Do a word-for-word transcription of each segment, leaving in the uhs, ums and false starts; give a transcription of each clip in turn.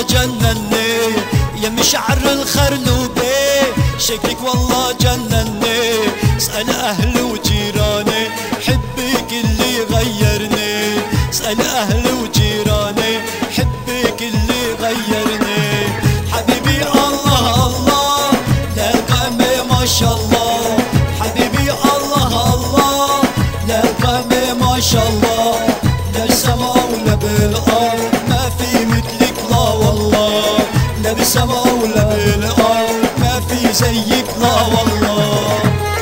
والله جنني يا مشعر الخرنوبي، شكلك والله جنني. اسأل أهلي وجيراني حبك اللي غيرني، اسأل أهلي وجيراني حبك اللي غيرني. حبيبي الله الله للقمة ما شاء الله، حبيبي الله الله للقمة ما شاء الله. لا بالسما ولا بالأرض ما في مثلك لا والله، لا بالسما ولا بالأرض ما في زيك لا والله.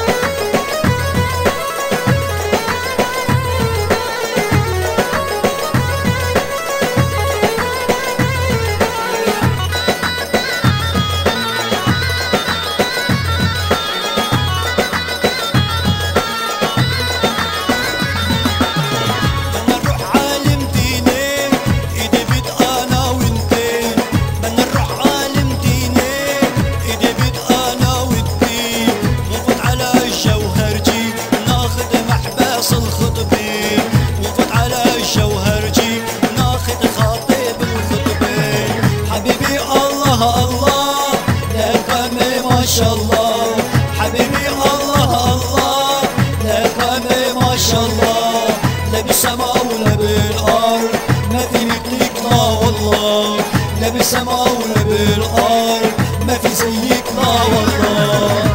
ما شاء الله حبيبي الله الله للقمة ما شاء الله. لا بالسما ولا بالأرض ما في مثلك لا والله، لا بالسما ولا بالأرض ما في زيك لا والله.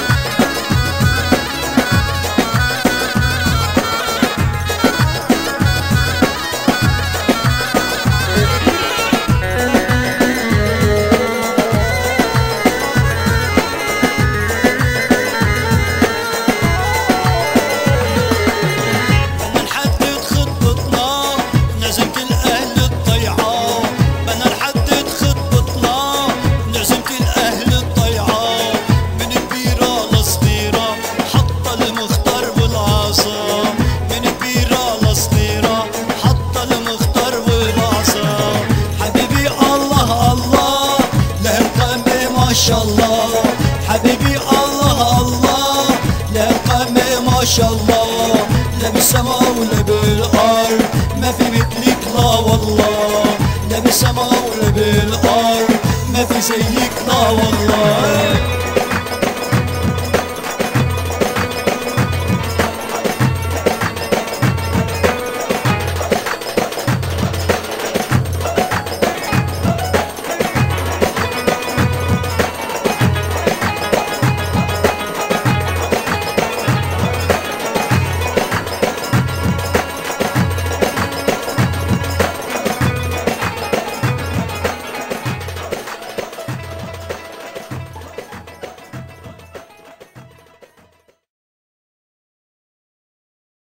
ما شاء الله حبيبي الله الله للقمة ما شاء الله. لا بالسما ولا بالأرض ما في مثلك لا والله، لا بالسما ولا بالأرض ما في زيك لا والله.